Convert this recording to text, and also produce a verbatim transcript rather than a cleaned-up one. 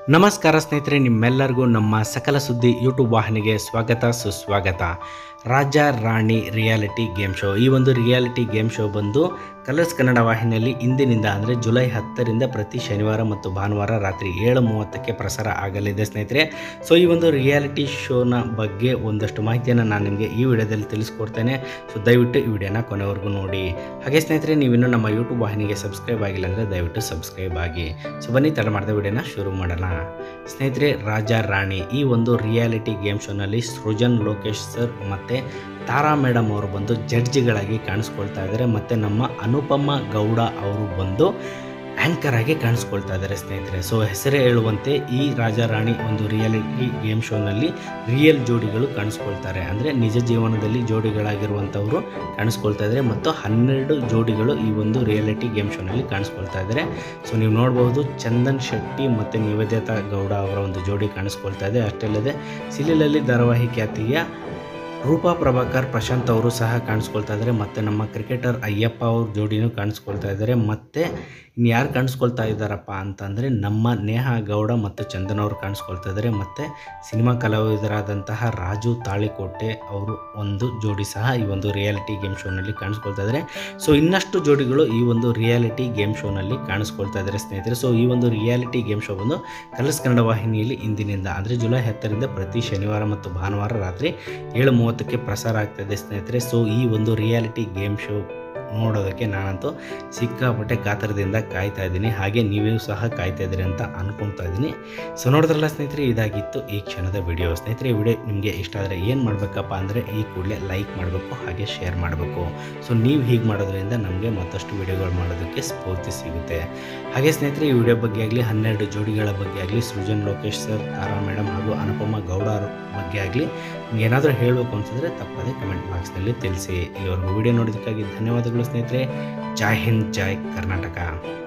ನಮಸ್ಕಾರ ಸ್ನೇಹಿತರೆ, ನಿಮ್ಮೆಲ್ಲರಿಗೂ ನಮ್ಮ ಸಕಲ ಸುದ್ದಿ ಯೂಟ್ಯೂಬ್ ವಾಹಿನಿಗೆ ಸ್ವಾಗತ ಸುಸ್ವಾಗತ. Raja Rani reality game show. ಈ ಒಂದು ರಿಯಾಲಿಟಿ ಗೇಮ್ ಶೋ ಬಂದು ಕಲರ್ಸ್ ಕನ್ನಡ ವಾಹಿನಿಯಲ್ಲಿ ಇಂದಿನಿಂದ ಅಂದರೆ ಜುಲೈ ಹತ್ತರಿಂದ ಪ್ರತಿ ಶನಿವಾರ ಮತ್ತು ಭಾನುವಾರ ರಾತ್ರಿ ಏಳು ಮೂವತ್ತಕ್ಕೆ ಪ್ರಸಾರ ಆಗಲಿದೆ ಸ್ನೇಹಿತರೆ. ಸೊ ಈ ಒಂದು ರಿಯಾಲಿಟಿ ಶೋನ ಬಗ್ಗೆ ಒಂದಷ್ಟು ಮಾಹಿತಿಯನ್ನು ನಾನು ನಿಮಗೆ ಈ ವಿಡಿಯೋದಲ್ಲಿ ತಿಳಿಸ್ಕೊಡ್ತೇನೆ. ಸೊ ದಯವಿಟ್ಟು ಈ ವಿಡಿಯೋನ ಕೊನೆವರೆಗೂ ನೋಡಿ. ಹಾಗೆ ಸ್ನೇಹಿತರೆ, ನೀವಿನ್ನೂ ನಮ್ಮ ಯೂಟ್ಯೂಬ್ ವಾಹಿನಿಗೆ ಸಬ್ಸ್ಕ್ರೈಬ್ ಆಗಿಲ್ಲ ಅಂದರೆ ದಯವಿಟ್ಟು ಸಬ್ಸ್ಕ್ರೈಬ್ ಆಗಿ. ಸೊ ಬನ್ನಿ ತಡ ಮಾಡಿದ ವಿಡಿಯೋನ ಶುರು ಮಾಡೋಣ. ಸ್ನೇಹಿತರೆ, ರಾಜ ರಾಣಿ ಈ ಒಂದು ರಿಯಾಲಿಟಿ ಗೇಮ್ ಶೋನಲ್ಲಿ ಸೃಜನ್ ಲೋಕೇಶ್ ಸರ್ ಮತ್ತು ತಾರಾ ಮೇಡಮ್ ಅವರು ಬಂದು ಜಡ್ಜಿಗಳಾಗಿ ಕಾಣಿಸ್ಕೊಳ್ತಾ ಇದ್ದಾರೆ ಮತ್ತು ನಮ್ಮ ಅನುಪಮ ಗೌಡ ಅವರು ಬಂದು ಆ್ಯಂಕರ್ ಆಗಿ ಕಾಣಿಸ್ಕೊಳ್ತಾ ಇದ್ದಾರೆ ಸ್ನೇಹಿತರೆ. ಸೊ ಹೆಸರೇ ಹೇಳುವಂತೆ ಈ ರಾಜ ರಾಣಿ ಒಂದು ರಿಯಾಲಿಟಿ ಗೇಮ್ ಶೋನಲ್ಲಿ ರಿಯಲ್ ಜೋಡಿಗಳು ಕಾಣಿಸ್ಕೊಳ್ತಾರೆ, ಅಂದರೆ ನಿಜ ಜೀವನದಲ್ಲಿ ಜೋಡಿಗಳಾಗಿರುವಂಥವರು ಕಾಣಿಸ್ಕೊಳ್ತಾ ಇದ್ದಾರೆ ಮತ್ತು ಹನ್ನೆರಡು ಜೋಡಿಗಳು ಈ ಒಂದು ರಿಯಾಲಿಟಿ ಗೇಮ್ ಶೋನಲ್ಲಿ ಕಾಣಿಸ್ಕೊಳ್ತಾ ಇದ್ದಾರೆ. ಸೊ ನೀವು ನೋಡ್ಬೋದು, ಚಂದನ್ ಶೆಟ್ಟಿ ಮತ್ತು ನಿವೇದಿತಾ ಗೌಡ ಅವರ ಒಂದು ಜೋಡಿ ಕಾಣಿಸ್ಕೊಳ್ತಾ ಇದೆ. ಅಷ್ಟೇ ಅಲ್ಲದೆ ಸಿಲಿಲಲ್ಲಿ ಧಾರಾವಾಹಿ ಖ್ಯಾತಿಯ ರೂಪಾ ಪ್ರಭಾಕರ್ ಪ್ರಶಾಂತ್ ಅವರು ಸಹ ಕಾಣಿಸ್ಕೊಳ್ತಾ ಇದ್ದಾರೆ ಮತ್ತು ನಮ್ಮ ಕ್ರಿಕೆಟರ್ ಅಯ್ಯಪ್ಪ ಅವ್ರ ಜೋಡಿನೂ ಕಾಣಿಸ್ಕೊಳ್ತಾ ಇದ್ದಾರೆ. ಮತ್ತು ಇನ್ನು ಯಾರು ಕಾಣಿಸ್ಕೊಳ್ತಾ ಇದ್ದಾರಪ್ಪ ಅಂತಂದರೆ ನಮ್ಮ ನೇಹಾ ಗೌಡ ಮತ್ತು ಚಂದನ್ ಅವರು ಕಾಣಿಸ್ಕೊಳ್ತಾ ಇದ್ದಾರೆ ಮತ್ತು ಸಿನಿಮಾ ಕಲಾವಿದರಾದಂತಹ ರಾಜು ತಾಳಿಕೋಟೆ ಅವರು ಒಂದು ಜೋಡಿ ಸಹ ಈ ಒಂದು ರಿಯಾಲಿಟಿ ಗೇಮ್ ಶೋನಲ್ಲಿ ಕಾಣಿಸ್ಕೊಳ್ತಾ ಇದ್ದಾರೆ. ಸೊ ಇನ್ನಷ್ಟು ಜೋಡಿಗಳು ಈ ಒಂದು ರಿಯಾಲಿಟಿ ಗೇಮ್ ಶೋನಲ್ಲಿ ಕಾಣಿಸ್ಕೊಳ್ತಾ ಇದ್ದಾರೆ ಸ್ನೇಹಿತರೆ. ಸೊ ಈ ಒಂದು ರಿಯಾಲಿಟಿ ಗೇಮ್ ಶೋ ಬಂದು ಕಲರ್ಸ್ ಕನ್ನಡ ವಾಹಿನಿಯಲ್ಲಿ ಇಂದಿನಿಂದ ಅಂದರೆ ಜುಲೈ ಹತ್ತರಿಂದ ಪ್ರತಿ ಶನಿವಾರ ಮತ್ತು ಭಾನುವಾರ ರಾತ್ರಿ ಏಳು ಮೂವತ್ತಕ್ಕೆ ಪ್ರಸಾರ ಆಗ್ತಾಯಿದೆ ಸ್ನೇಹಿತರೆ. ಸೊ ಈ ಒಂದು ರಿಯಾಲಿಟಿ ಗೇಮ್ ಶೋ ನೋಡೋದಕ್ಕೆ ನಾನಂತೂ ಸಿಕ್ಕಾಪಟ್ಟೆ ಕಾತರದಿಂದ ಕಾಯ್ತಾ ಇದ್ದೀನಿ. ಹಾಗೆ ನೀವೂ ಸಹ ಕಾಯ್ತಾ ಇದ್ದೀರಿ ಅಂತ ಅನ್ಕೊಳ್ತಾ ಇದ್ದೀನಿ. ಸೊ ನೋಡಿದ್ರಲ್ಲ ಸ್ನೇಹಿತರೆ, ಇದಾಗಿತ್ತು ಈ ಕ್ಷಣದ ವಿಡಿಯೋ. ಸ್ನೇಹಿತರೆ, ಈ ವಿಡಿಯೋ ನಿಮಗೆ ಇಷ್ಟ ಆದರೆ ಏನು ಮಾಡಬೇಕಪ್ಪ ಅಂದರೆ ಈ ಕೂಡಲೇ ಲೈಕ್ ಮಾಡಬೇಕು, ಹಾಗೆ ಶೇರ್ ಮಾಡಬೇಕು. ಸೊ ನೀವು ಹೀಗೆ ಮಾಡೋದ್ರಿಂದ ನಮಗೆ ಮತ್ತಷ್ಟು ವಿಡಿಯೋಗಳು ಮಾಡೋದಕ್ಕೆ ಸ್ಫೂರ್ತಿ ಸಿಗುತ್ತೆ. ಹಾಗೆ ಸ್ನೇಹಿತರೆ, ಈ ವಿಡಿಯೋ ಬಗ್ಗೆ ಆಗಲಿ, ಹನ್ನೆರಡು ಜೋಡಿಗಳ ಬಗ್ಗೆ ಆಗಲಿ, ಸೃಜನ್ ಲೋಕೇಶ್ ಸರ್, ತಾರಾ ಮೇಡಮ್ ಹಾಗೂ ಅನುಪಮ ಗೌಡ ಅವ್ರ ಬಗ್ಗೆ ಆಗಲಿ ಏನಾದರೂ ಹೇಳಬೇಕು ಅನಿಸಿದ್ರೆ ತಪ್ಪದೆ ಕಮೆಂಟ್ ಬಾಕ್ಸ್ನಲ್ಲಿ ತಿಳಿಸಿ. ಇಲ್ಲಿವರೆಗೂ ವಿಡಿಯೋ ನೋಡೋದಕ್ಕಾಗಿ ಧನ್ಯವಾದಗಳು ಸ್ನೇಹಿತರೆ. ಜೈ ಹಿಂದ್, ಜೈ ಕರ್ನಾಟಕ.